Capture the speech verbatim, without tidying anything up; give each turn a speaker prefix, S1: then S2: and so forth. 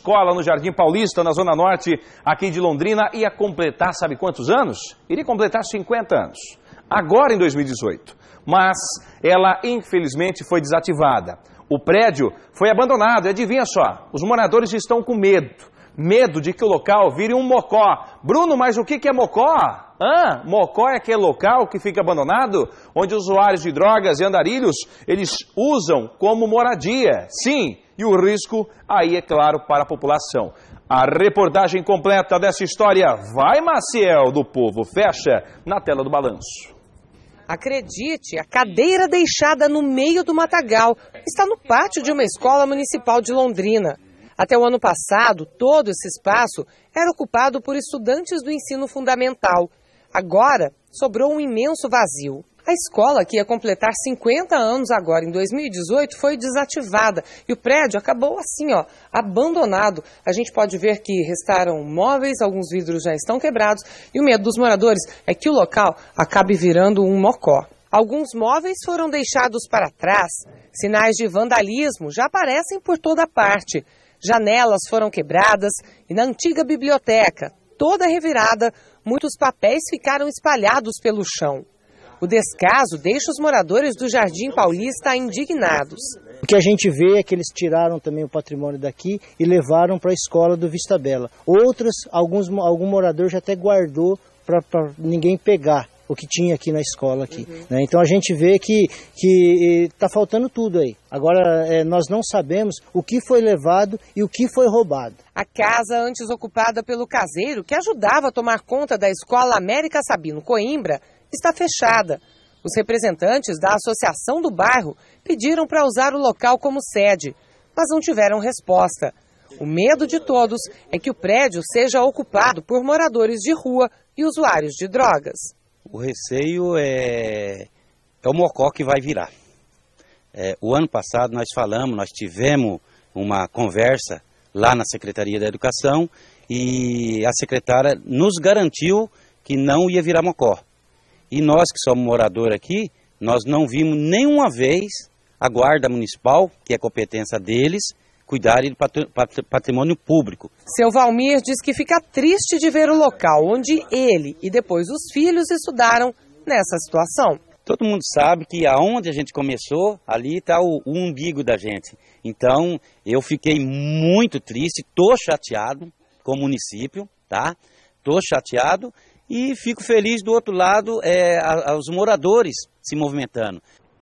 S1: escola no Jardim Paulista, na Zona Norte, aqui de Londrina, ia completar, sabe quantos anos? Iria completar cinquenta anos, agora em dois mil e dezoito. Mas ela, infelizmente, foi desativada. O prédio foi abandonado e adivinha só, os moradores estão com medo. Medo de que o local vire um mocó. Bruno, mas o que é mocó? Ah, mocó é aquele local que fica abandonado, onde usuários de drogas e andarilhos, eles usam como moradia. Sim, e o risco aí é claro para a população. A reportagem completa dessa história vai, Maciel, do Povo Fecha, na tela do Balanço.
S2: Acredite, a cadeira deixada no meio do matagal está no pátio de uma escola municipal de Londrina. Até o ano passado, todo esse espaço era ocupado por estudantes do ensino fundamental. Agora, sobrou um imenso vazio. A escola, que ia completar cinquenta anos agora, em dois mil e dezoito, foi desativada e o prédio acabou assim, ó, abandonado. A gente pode ver que restaram móveis, alguns vidros já estão quebrados e o medo dos moradores é que o local acabe virando um mocó. Alguns móveis foram deixados para trás, sinais de vandalismo já aparecem por toda parte. Janelas foram quebradas e na antiga biblioteca, toda revirada, muitos papéis ficaram espalhados pelo chão. O descaso deixa os moradores do Jardim Paulista indignados.
S3: O que a gente vê é que eles tiraram também o patrimônio daqui e levaram para a escola do Vista Bela. Outros, alguns, algum morador já até guardou para ninguém pegar o que tinha aqui na escola aqui. Uhum. Né? Então a gente vê que está faltando tudo aí. Agora é, nós não sabemos o que foi levado e o que foi roubado.
S2: A casa antes ocupada pelo caseiro, que ajudava a tomar conta da escola América Sabino Coimbra, está fechada. Os representantes da associação do bairro pediram para usar o local como sede, mas não tiveram resposta. O medo de todos é que o prédio seja ocupado por moradores de rua e usuários de drogas.
S4: O receio é, é o mocó que vai virar. É, o ano passado nós falamos, nós tivemos uma conversa lá na Secretaria da Educação e a secretária nos garantiu que não ia virar mocó. E nós que somos moradores aqui, nós não vimos nenhuma vez a Guarda Municipal, que é competência deles, cuidarem do patrimônio público.
S2: Seu Valmir diz que fica triste de ver o local onde ele e depois os filhos estudaram nessa situação.
S4: Todo mundo sabe que aonde a gente começou, ali está o, o umbigo da gente. Então, eu fiquei muito triste, tô chateado com o município, tá? Tô chateado e fico feliz do outro lado, é, a, a, os moradores se movimentando.